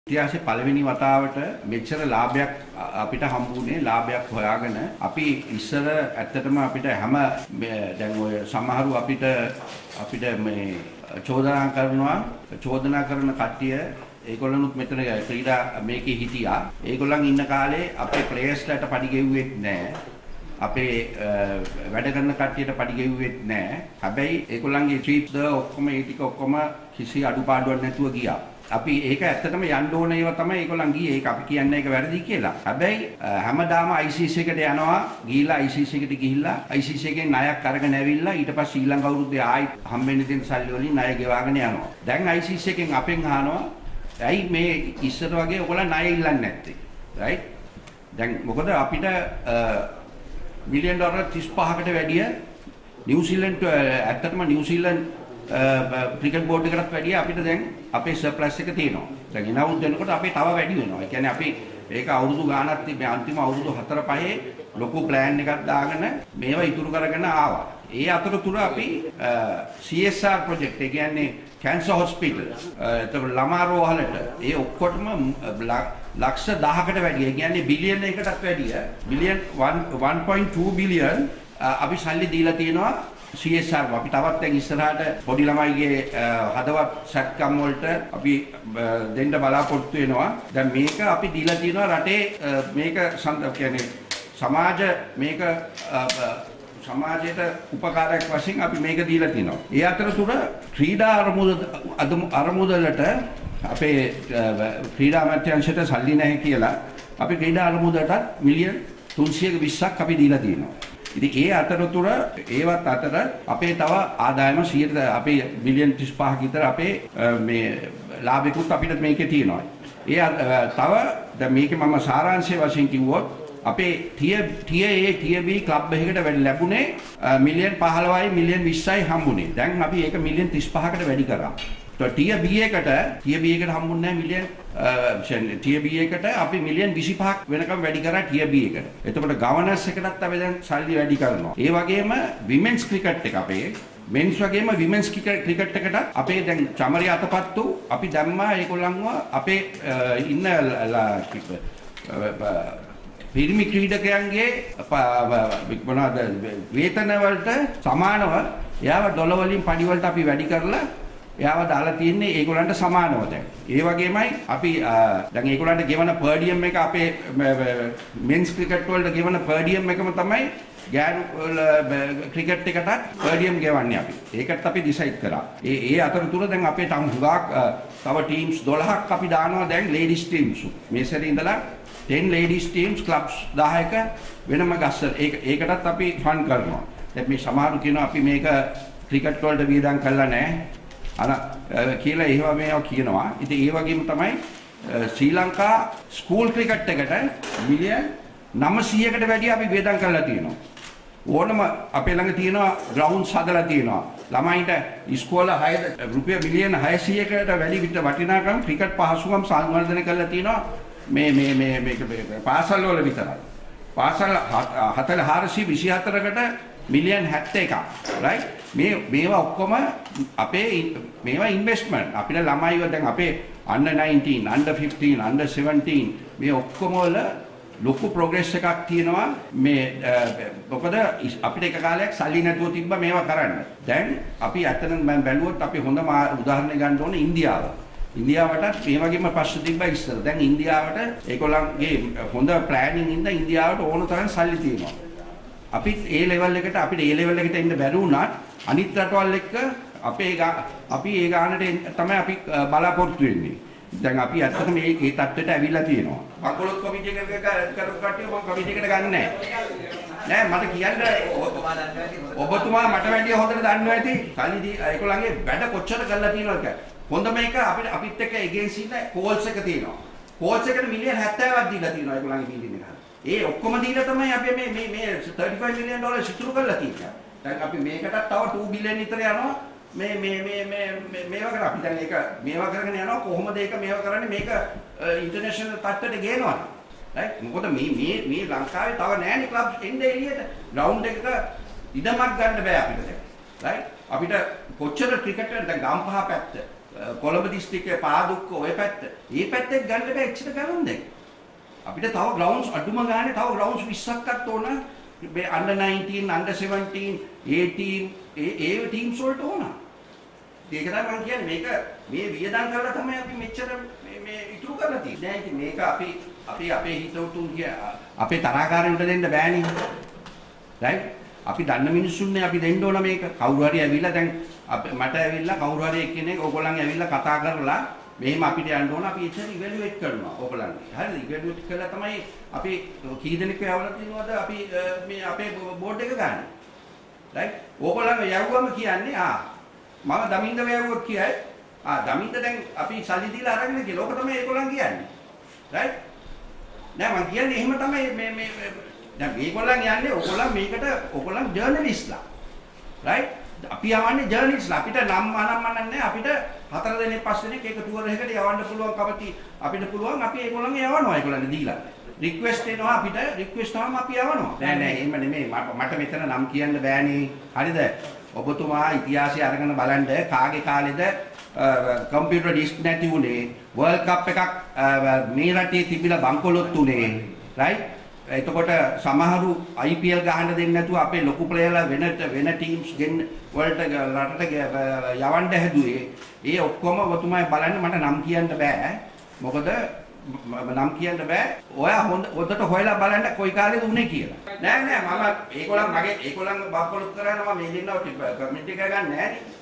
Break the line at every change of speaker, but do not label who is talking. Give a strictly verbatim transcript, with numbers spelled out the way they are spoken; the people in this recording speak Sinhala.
ඉතිහාසයේ පළවෙනි වතාවට මෙච්චර ලාභයක් අපිට හම්බුනේ ලාභයක් හොයාගෙන අපි ඉස්සර ඇත්තටම අපිට හැම දැන් ඔය සමහරු අපිට අපිට මේ චෝදනා කරනවා චෝදනා කරන කට්ටිය ඒගොල්ලනුත් මෙතන ක්‍රීඩා මේකේ හිටියා ඒගොල්ලන් ඉන්න කාලේ අපේ ප්ලේයර්ස්ලාට පඩි ගෙව්වෙත් නැහැ අපේ වැඩ කරන කට්ටියට පඩි ගෙව්වෙත් නැහැ හැබැයි ඒගොල්ලන්ගේ ට්‍රීට්ස් ද ඔක්කොම ඒ ටික ඔක්කොම කිසි අඩුපාඩුවක් නැතුව ගියා අපි ඒක ඇත්තටම යන්න ඕන ඒවා තමයි ඒගොල්ලන් ගියේ ඒක අපි කියන්නේ ඒක වැරදි කියලා. හැබැයි හැමදාම I C C එකට යනවා ගිහිල්ලා I C C එකට ගිහිල්ලා I C C එකෙන් ණයක් අරගෙන ඇවිල්ලා ඊට පස්සේ ඊළඟ අවුරුද්දේ ආයෙත් හම්බෙන්න දෙන සල්ලි වලින් ණය ගෙවාගෙන යනවා. දැන් I C C එකෙන් අපෙන් අහනවා ඇයි මේ ඉස්සර වගේ ඔයගොල්ලන් ණය ඉල්ලන්නේ නැත්තේ? රයිට්? දැන් මොකද අපිට මිලියන් ඩොලර් තිස් පහකට වැඩිය නිව්සීලන්ත ඇත්තටම නිව්සීලන්ත ක්‍රිකට් බෝඩ් එකටත් වැඩිය අපිට දැන් අපේ සර්ප්ලස් එක තියෙනවා. දැන් ඉන අවුරුද්ද වෙනකොට අපේ තව වැඩි වෙනවා. ඒ කියන්නේ අපි මේක අවුරුදු ගාණක් තිබ්බේ අන්තිම අවුරුදු හතර පහේ ලොකු ප්ලෑන් එකක් දාගෙන මේවා ඉතුරු කරගෙන ආවා. ඒ අතරතුර අපි C S R ප්‍රොජෙක්ට් ඒ කියන්නේ කැන්සර් හොස්පිටල් එතකොට ළමා රෝහලට ඒ ඔක්කොටම ලක්ෂ දහකට වැඩිය. ඒ කියන්නේ බිලියන් එකකටත් වැඩිය billion one point two billion අපි සල්ලි දීලා තියෙනවා C S R අපි තවත් දැන් ඉස්සරහට පොඩි ළමයිගේ හදවත් සැත්කම් වලට අපි දෙන්න බලාපොරොත්තු වෙනවා. දැන් මේක අපි දීලා තියෙනවා රටේ මේක කියන්නේ සමාජ මේක සමාජයට උපකාරයක් වශයෙන් අපි මේක දීලා තිනවා. ඒ අතරතුර ක්‍රීඩා අරමුද අරමුදලට අපේ ක්‍රීඩා අමාත්‍යාංශයට සල්ලි නැහැ කියලා අපි ක්‍රීඩා අරමුදලට මිලියන් තුන්සිය විස්සක් අපි දීලා තියෙනවා. ඉතින් ඒ අතරතුර ඒවත් අතර අපේ තව ආදායම සියයට අපේ බිලියන් තිස් පහක විතර අපේ මේ ලාභිකුත් අපිට මේකේ තියෙනවා. ඒ තව දැන් මේකේ මම සාරාංශය වශයෙන් කිව්වොත් අපේ T A T B club එකකට වැඩි ලැබුණේ මිලියන් පහළොවයි මිලියන් විස්සයි හම්බුනේ. දැන් අපි ඒක මිලියන් තිස් පහකට වැඩි කරා. તો T B එකට T B එකට හම්බුන්නේ නැහැ මිලියන් T B එකට අපි මිලියන් විසි පහක් වෙනකම් වැඩි කරා T B එකට. එතකොට ගවර්නන්ස් එකටත් අපි දැන් සල්ලි වැඩි කරනවා. ඒ වගේම විමෙන්ස් ක්‍රිකට් එක අපේ මෙන්ස් වගේම විමෙන්ස් ක්‍රිකට් එකට අපේ දැන් චමරි අතපත්තු අපි දැම්මා ඒගොල්ලන්ව අපේ ඉන්න පිරිමි ක්‍රීඩකයන්ගේ මොනවාද වේතන වලට සමානව එයාව ඩොලර් වලින් පඩි වලට අපි වැඩි කරලා එයාව දාලා තියන්නේ ඒගොල්ලන්ට සමානව දැන්. ඒ වගේමයි අපි දැන් ඒගොල්ලන්ට ගෙවන per diem එක අපේ මෙන්ස් ක්‍රිකට් වලට ගෙවන per diem එකම තමයි ගෑනු ක්‍රිකට් එකටත් per diem ගෙවන්නේ අපි. ඒකත් අපි ඩිසයිඩ් කරා. ඒ ඒ අතරතුර දැන් අපේ තම හුඟක් තව ටීම්ස් දොළහක් අපි දානවා දැන් ලේඩිස් ටීම්ස්. මේ සැරේ ඉඳලා ten ladies teams clubs දහයක වෙනම ගස්සලා ඒක ඒකටත් අපි ෆන්ඩ් කරනවා. දැන් මේ සමහරු කියනවා අපි මේක ක්‍රිකට් වලට වියදම් කළා නැහැ. අර කියලා ඒවා මේවා කියනවා. ඉතින් ඒ වගේම තමයි ශ්‍රී ලංකා ස්කූල් ක්‍රිකට් එකට මිලියන් නවසීයකට වැඩි අපි වියදම් කරලා තියෙනවා. ඕනම අපේ ළඟ තියෙනවා ග්‍රවුන්ඩ්ස් හදලා තියෙනවා. ළමයින්ට ඉස්කෝල හය රුපියල් මිලියන් හයසීයකට වැඩි වටිනාකම් ක්‍රිකට් පහසුකම් සංවර්ධනය කරලා තියෙනවා. මේ මේ මේ මේක පාසල් වල විතරයි. පාසල් හතර හාරසිය විසි හතරකට මිලියන් හැත්තෑ එකක්. රයිට්? මේ මේවා ඔක්කොම අපේ මේවා ඉන්වෙස්ට්මන්ට්. අපිට ළමයිව දැන් අපේ under nineteen, under fifteen, under seventeen මේ ඔක්කොම වල ලොකු ප්‍රෝග්‍රස් එකක් තියෙනවා. මේ මොකද අපිට එක කාලයක් සල්ලි නැතුව තිබ්බා මේවා කරන්න. දැන් අපි ඇත්තටම මම බැලුවොත් අපි හොඳම උදාහරණයක් ගන්න ඕනේ ඉන්දියාව. ඉන්දියාවට මේ වගේම ප්‍රශ්න තිබ්බා ඉස්සර. දැන් ඉන්දියාවට ඒගොල්ලන්ගේ හොඳ ප්ලෑනින් ඉඳ ඉන්දියාවට ඕන තරම් සල්ලි තියෙනවා. අපිත් ඒ ලෙවල් එකට අපිට ඒ ලෙවල් එකට එන්න බැරි වුණත් අනිත් රටවල් එක්ක අපේ අපි ඒ ගානට තමයි අපි බලාපොරොත්තු වෙන්නේ. දැන් අපි ඇත්තටම මේ මේ තත්ත්වයට ඇවිල්ලා තියෙනවා. බංකොලොත් කමිටි එක කරපු කට්ටිය මම කමිටි එකට ගන්න නැහැ. නෑ මට කියන්න ඔබතුමා මට වැඩිය හොඳට දන්නවා ඇති. සල්ලි ඒගොල්ලන්ගේ වැඩ කොච්චර කරලා තියෙනවද කියලා. හොඳම එක අපිට අපිත් එක්ක එගේන්ස් ඉන්න කෝල්ස් එක තියෙනවා. කෝල්ස් එකට මිලියන් හැත්තෑවක් දීලා තියෙනවා ඒගොල්ලන්ගේ බිල්ඩින් එකට. ඒ ඔක්කොම දීලා තමයි අපි මේ මේ මේ thirty-five million ඩොලර් ඉතුරු කරලා තියෙන්නේ. දැන් අපි මේකටත් තව two billion විතර යනවා. මේ මේ මේ මේ මේවා කරා අපි දැන් ඒක මේවා කරගෙන යනවා කොහොමද ඒක මේවා කරන්නේ මේක ඉන්ටර්නැෂනල් තත්ත්වයට ගේනවා. රයිට්? මොකද මේ මේ මේ ලංකාවේ තව නෑනේ ක්ලබ්ස් එන්නේ එළියට. ග්‍රවුන්ඩ් එකක ඉඩමක් ගන්න බෑ අපිට දැන්. රයිට්? අපිට කොච්චර ක්‍රිකට් දැන් ගම්පහ පැත්ත කොළඹ දිස්ත්‍රික්කයේ පාදුක්ක ඔය පැත්ත. මේ පැත්තේ ගන්න බෑ එච්චර ගණන් දෙක. අපිට තව ග්‍රවුන්ඩ්ස් අඩුම ගානේ තව ග්‍රවුන්ඩ්ස් විස්සක්වත් ඕන. මේ under nineteen, under seventeen, eighteen ඒ ඒ ටීම්ස් වලට ඕන. ඒක තමයි මම කියන්නේ මේක මේ වියදම් කරලා තමයි අපි මෙච්චර මේ මේ ඉතුරු කරලා තියෙන්නේ. දැන් ඉතින් මේක අපි අපි අපේ හිතවතුන් කිය අපේ තරහකාරයන්ට දෙන්න බෑනේ. රයිට්? අපි දන්න මිනිස්සුන්නේ අපි දෙන්න ඕන මේක. කවුරු හරි ඇවිල්ලා දැන් මට ඇවිල්ලා කවුරු හරි එක්කෙනෙක් ඕගොල්ලන් ඇවිල්ලා කතා කරලා මෙහෙම අපිට යන්න ඕන අපි එච්චර ඉවැලුවේට් කරනවා ඕගොල්ලන්ගේ. හරිද? ඉවැලුවේට් කළා තමයි අපි කී දෙනෙක් යවලා තියෙනවද අපි මේ අපේ බෝඩ් එක ගන්න. රයිට්? ඕගොල්ලන් යවුවම කියන්නේ ආ මම දමින්ද වැයුවොත් කියයි. ආ දමින්ද දැන් අපි සල්ලි දීලා අරගෙන කියලා. ඕක තමයි ඒගොල්ලන් කියන්නේ. රයිට්? නෑ මම කියන්නේ එහෙම තමයි මේ මේ දැන් මේගොල්ලන් යන්නේ ඕගොල්ලන් මේකට ඕගොල්ලන් ජර්නලිස්ට්ලා. රයිට්? අපි යවන්නේ ජර්නලිස්ට්ලා. අපිට නම් අනම්මන්න නැහැ. අපිට හතර දෙනෙක් පස් දෙනෙක් එක ටුවර් එකකට යවන්න පුළුවන් කමති අපිට පුළුවන්. අපි ඒගොල්ලන් යවනවා ඒගොල්ලන් දීලා. රික්වෙස්ට් එනවා අපිට රික්වෙස්ට් ආවම අපි යවනවා. නෑ නෑ එහෙම නෙමෙයි. මට මෙතන නම් කියන්න බෑනේ. හරිද? ඔබතුමා ඉතිහාසය අරගෙන බලන්න කාගේ කාලෙද කම්පියුටර් ඩිස්ක් නැති වුණේ වර්ල්ඩ් කප් එකක් මේ රටේ තිබිලා බංකොලොත් උනේ රයිට් එතකොට සමහරු I P L ගහන්න දෙන්නේ නැතුව අපේ ලොකු ප්ලේයර්ලා වෙන වෙන ටීම්ස් ගෙන්න වලට රටට යවන්න හැදුවේ ඒ ඔක්කොම ඔබතුමා බලන්න මට නම් කියන්න බෑ මොකද නම් කියන්න බෑ ඔයා හොඳ හොඳට හොයලා බලන්න කොයි කාලෙද උනේ කියලා නෑ නෑ මම ඒගොල්ලන් මගේ ඒගොල්ලන් බංකොලොත් කරනවා මේ දෙන්නව කමිටි එක ගන්න නෑනේ